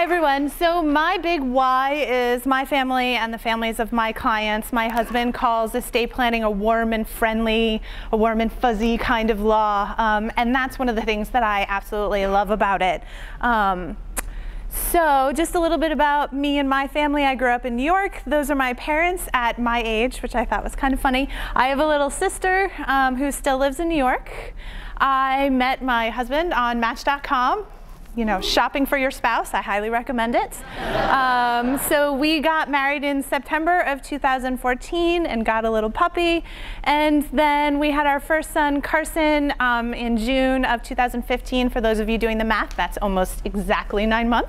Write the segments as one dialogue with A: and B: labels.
A: everyone. So my big why is my family and the families of my clients. My husband calls estate planning a warm and friendly, a warm and fuzzy kind of law, and that's one of the things that I absolutely love about it. So just a little bit about me and my family. I grew up in New York. Those are my parents at my age, which I thought was kind of funny. I have a little sister who still lives in New York. I met my husband on Match.com. You know, shopping for your spouse, I highly recommend it. So we got married in September of 2014 and got a little puppy. And then we had our first son, Carson, in June of 2015. For those of you doing the math, that's almost exactly 9 months.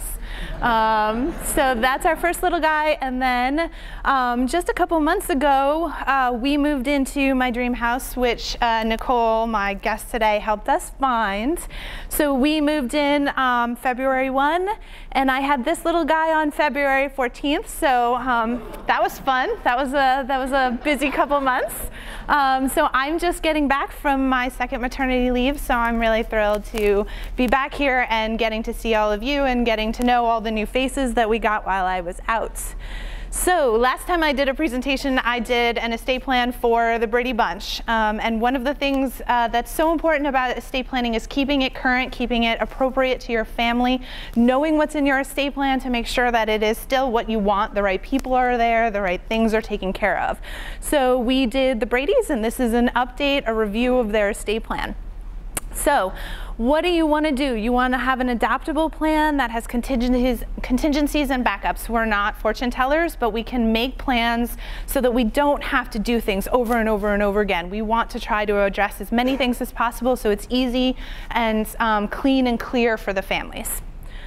A: So that's our first little guy. And then just a couple months ago, we moved into my dream house, which Nicole, my guest today, helped us find. So we moved in February 1, and I had this little guy on February 14th, so that was fun. That was a busy couple months. So I'm just getting back from my second maternity leave, so I'm really thrilled to be back here and getting to see all of you and getting to know all the new faces that we got while I was out. So last time I did a presentation, I did an estate plan for the Brady Bunch. And one of the things that's so important about estate planning is keeping it current, keeping it appropriate to your family, knowing what's in your estate plan to make sure that it is still what you want, the right people are there, the right things are taken care of. So we did the Bradys, and this is an update, a review of their estate plan. So what do you want to do? You want to have an adaptable plan that has contingencies and backups. We're not fortune tellers, but we can make plans so that we don't have to do things over and over and over again. We want to try to address as many things as possible so it's easy and clean and clear for the families.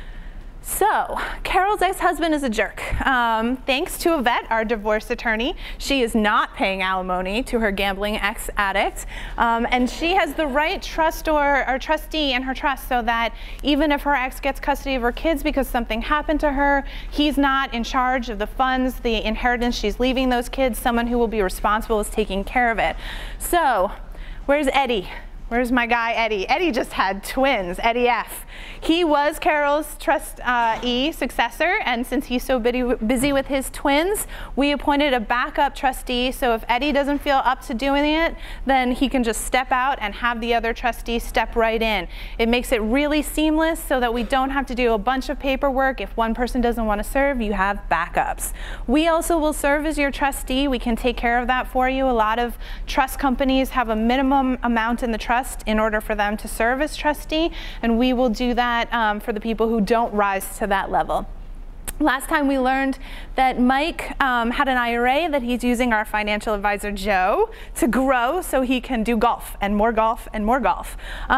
A: So, Carol's ex-husband is a jerk. Thanks to Yvette, our divorce attorney, she is not paying alimony to her gambling ex-addict, and she has the right trustor or trustee in her trust so that even if her ex gets custody of her kids because something happened to her, he's not in charge of the funds, the inheritance she's leaving those kids. Someone who will be responsible is taking care of it. So, where's Eddie? Where's my guy, Eddie? Eddie just had twins, Eddie F. He was Carol's trustee successor, and since he's so busy with his twins, we appointed a backup trustee, so if Eddie doesn't feel up to doing it, then he can just step out and have the other trustee step right in. It makes it really seamless so that we don't have to do a bunch of paperwork. If one person doesn't want to serve, you have backups. We also will serve as your trustee. We can take care of that for you. A lot of trust companies have a minimum amount in the trust in order for them to serve as trustee, and we will do that for the people who don't rise to that level. Last time we learned that Mike had an IRA that he's using our financial advisor Joe to grow so he can do golf and more golf and more golf.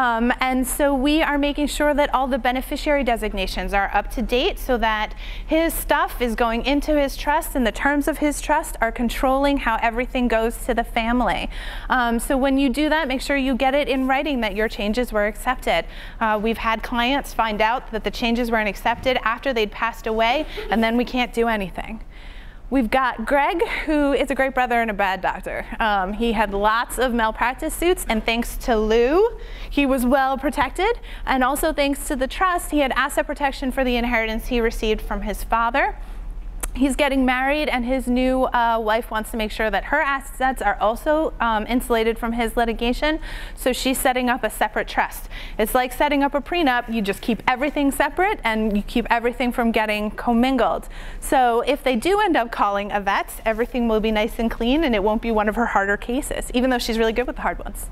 A: And so we are making sure that all the beneficiary designations are up to date so that his stuff is going into his trust and the terms of his trust are controlling how everything goes to the family. So when you do that, make sure you get it in writing that your changes were accepted. We've had clients find out that the changes weren't accepted after they'd passed away, and then we can't do anything. We've got Greg, who is a great brother and a bad doctor. He had lots of malpractice suits, and thanks to Lou, he was well protected. And also thanks to the trust, he had asset protection for the inheritance he received from his father. He's getting married, and his new wife wants to make sure that her assets are also insulated from his litigation, so she's setting up a separate trust. It's like setting up a prenup. You just keep everything separate, and you keep everything from getting commingled. So if they do end up calling Yvette, everything will be nice and clean, and it won't be one of her harder cases, even though she's really good with the hard ones.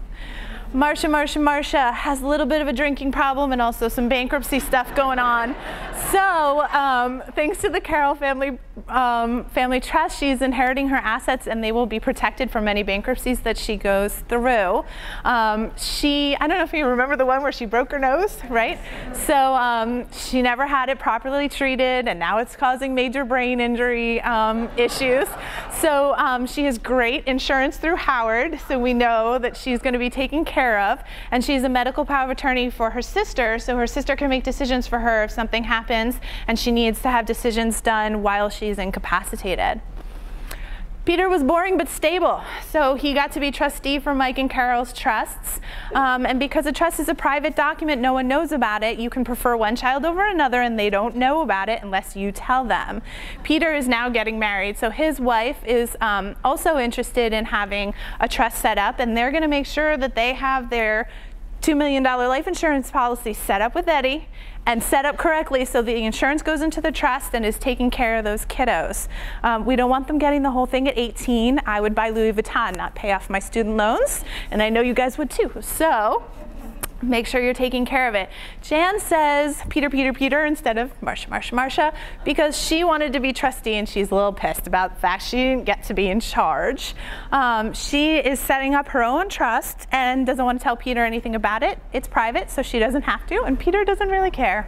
A: Marsha has a little bit of a drinking problem and also some bankruptcy stuff going on. So thanks to the Carroll family trust, she's inheriting her assets and they will be protected from any bankruptcies that she goes through. I don't know if you remember the one where she broke her nose, right? So she never had it properly treated, and now it's causing major brain injury issues. So she has great insurance through Howard, so we know that she's going to be taken care of, and she's a medical power of attorney for her sister, so her sister can make decisions for her if something happens and she needs to have decisions done while she's incapacitated. Peter was boring but stable, so he got to be trustee for Mike and Carol's trusts. And because a trust is a private document, no one knows about it. You can prefer one child over another and they don't know about it unless you tell them. Peter is now getting married, so his wife is also interested in having a trust set up, and they're going to make sure that they have their $2 million life insurance policy set up with Eddie and set up correctly so the insurance goes into the trust and is taking care of those kiddos. We don't want them getting the whole thing at 18. I would buy Louis Vuitton, not pay off my student loans, and I know you guys would too. So make sure you're taking care of it. Jan says Peter, Peter, Peter instead of Marsha, Marsha, Marsha, because she wanted to be trustee and she's a little pissed about the fact she didn't get to be in charge. She is setting up her own trust and doesn't want to tell Peter anything about it. It's private, so she doesn't have to, and Peter doesn't really care.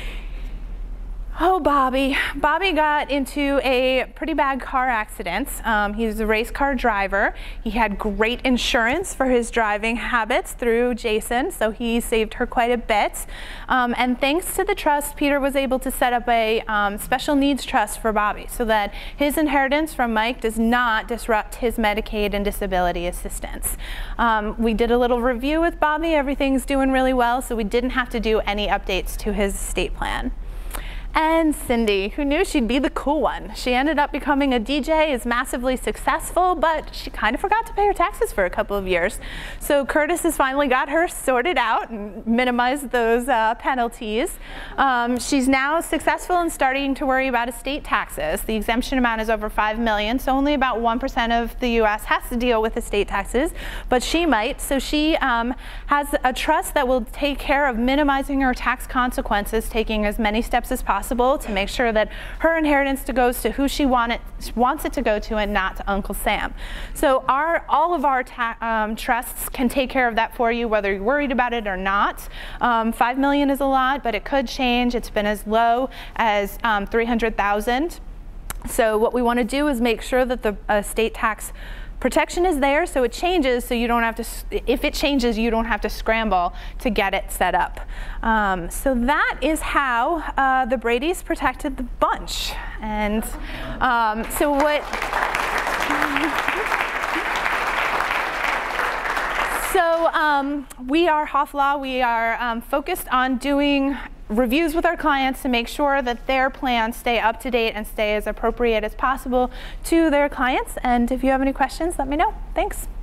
A: Oh, Bobby. Bobby got into a pretty bad car accident. He's a race car driver. He had great insurance for his driving habits through Jason, so he saved her quite a bit. And thanks to the trust, Peter was able to set up a special needs trust for Bobby so that his inheritance from Mike does not disrupt his Medicaid and disability assistance. We did a little review with Bobby. Everything's doing really well, so we didn't have to do any updates to his estate plan. And Cindy, who knew she'd be the cool one. She ended up becoming a DJ, is massively successful, but she kind of forgot to pay her taxes for a couple of years. So Curtis has finally got her sorted out and minimized those penalties. She's now successful in starting to worry about estate taxes. The exemption amount is over $5 million, so only about 1% of the US has to deal with estate taxes, but she might. So she has a trust that will take care of minimizing her tax consequences, taking as many steps as possible to make sure that her inheritance goes to who she wants it to go to and not to Uncle Sam. So all of our trusts can take care of that for you, whether you're worried about it or not. $5 million is a lot, but it could change. It's been as low as $300,000. So what we want to do is make sure that the estate tax protection is there, so it changes, so you don't have to, if it changes, you don't have to scramble to get it set up. So that is how the Brady's protected the bunch. And so what... So we are Hoff Law. We are focused on doing reviews with our clients to make sure that their plans stay up to date and stay as appropriate as possible to their clients. And if you have any questions, let me know. Thanks.